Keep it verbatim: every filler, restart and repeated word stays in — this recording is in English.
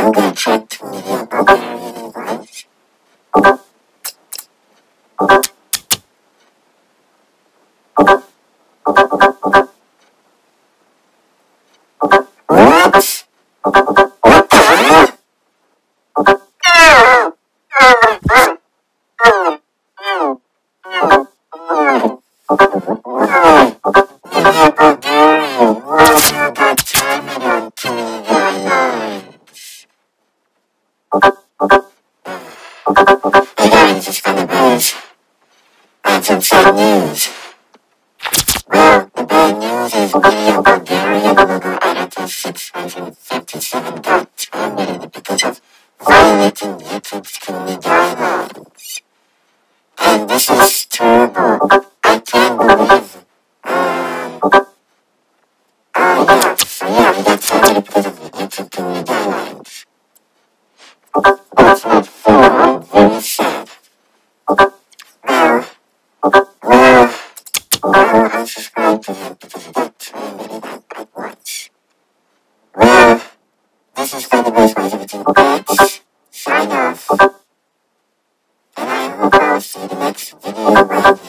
I'm gonna check the video vocabulary words. What? What the hell? Hey guys, it's kind of buzz. I have some sad news. Well, the bad news is video Bulgaria will go added to six hundred fifty-seven dot two million because of violating YouTube's community guidelines. And this is terrible. I can't believe. Um, uh, yeah, so yeah, we got cited because of the YouTube community guidelines. That's not fair. I'm very sad. Well, well, well, I subscribed to him because of that training at once. Well, this is kind of nice ways everything. Let's sign off. And I hope I'll see you in the next video.